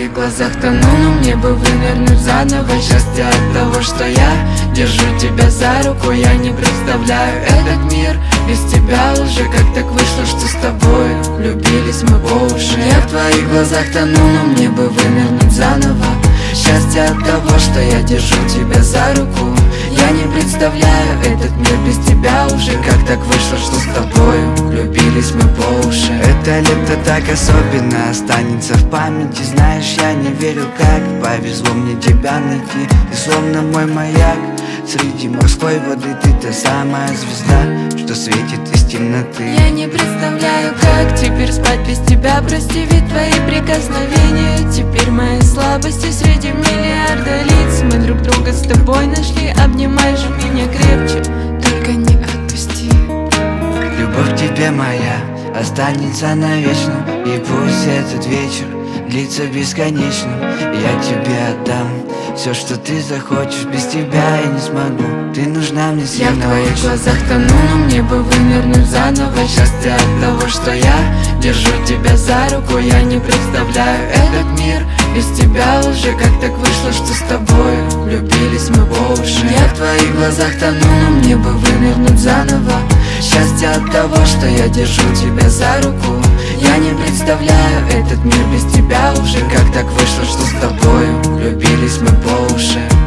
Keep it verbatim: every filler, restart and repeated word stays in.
твоих глазах тону, но мне бы вынырнуть заново. Счастье от того, что я держу тебя за руку. Я не представляю этот мир без тебя уже. Как так вышло, что с тобой влюбились мы по уши. Я в твоих глазах тону, но мне бы вынырнуть заново. Счастье от того, что я держу тебя за руку. Я не представляю этот мир без тебя уже. Как так вышло, что с тобою влюбились мы по уши. Это лето так особенно останется в памяти. Знаешь, я не верил, как повезло мне тебя найти. Ты словно мой маяк среди морской воды. Ты та самая звезда, что светит из темноты. Я не представляю, как теперь спать без тебя. Прости, ведь твои прикосновения теперь мои слабости среди миллиарда лиц. Мы друг друга с тобой нашли. Обнимай же меня крепче, только не отпусти. Любовь к тебе моя останется навечно. И пусть этот вечер длится бесконечно. Я тебе отдам все, что ты захочешь. Без тебя я не смогу, ты нужна мне Я в сильно твоих очень. глазах тону, но мне бы вынырнуть заново. Счастье от того, что я держу тебя за руку. Я не представляю этот мир без тебя уже. Как так вышло, что с тобой влюбились мы по уши. Я в твоих глазах тону, но мне бы вынырнуть заново. Счастье от того, что я держу тебя за руку. Я не представляю этот мир без тебя уже. Как так вышло, что с тобою влюбились мы по уши.